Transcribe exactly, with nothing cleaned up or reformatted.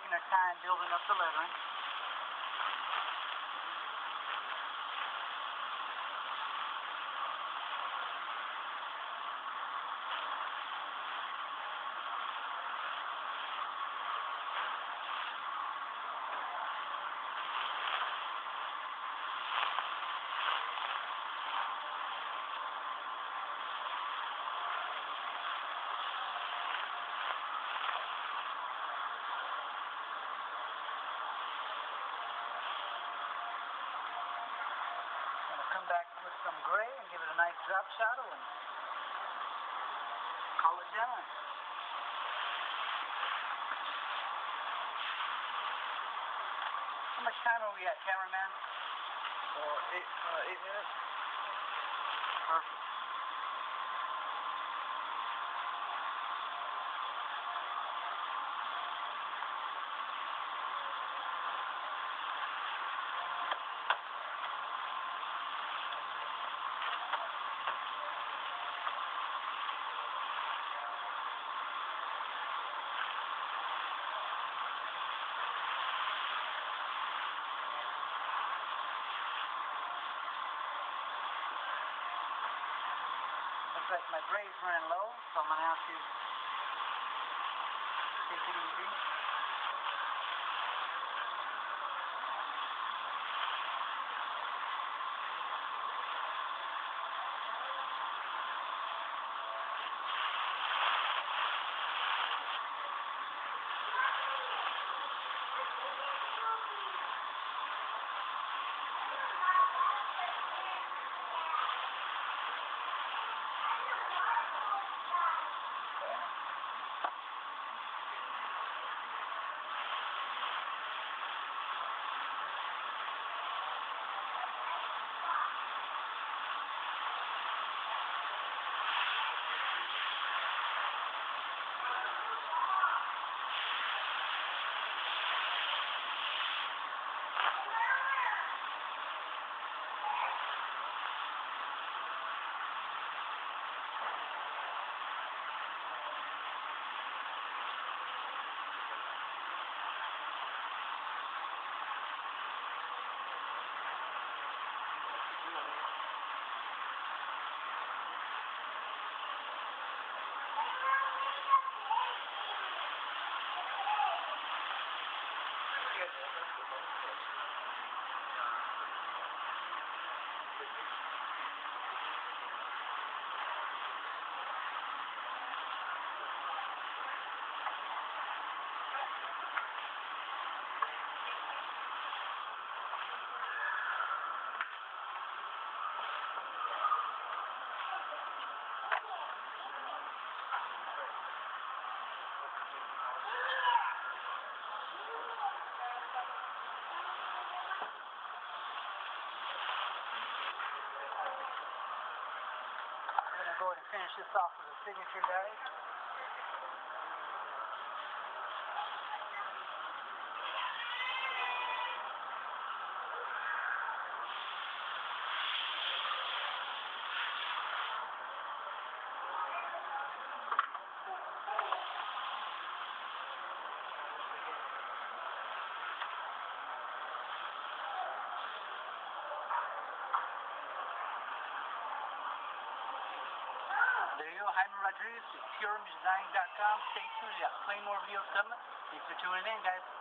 taking our time building up the lettering. Come back with some gray and give it a nice drop shadow and call it done. How much time are we at, cameraman? Uh, eight, uh, eight minutes. Perfect. Looks like my grade's running low, so I'm going to have to take it easy. Go ahead and finish this off with a signature, guys. There you go, Jaime Rodriguez, pure image design dot com. Stay tuned, we got plenty more videos coming. Thanks for tuning in, guys.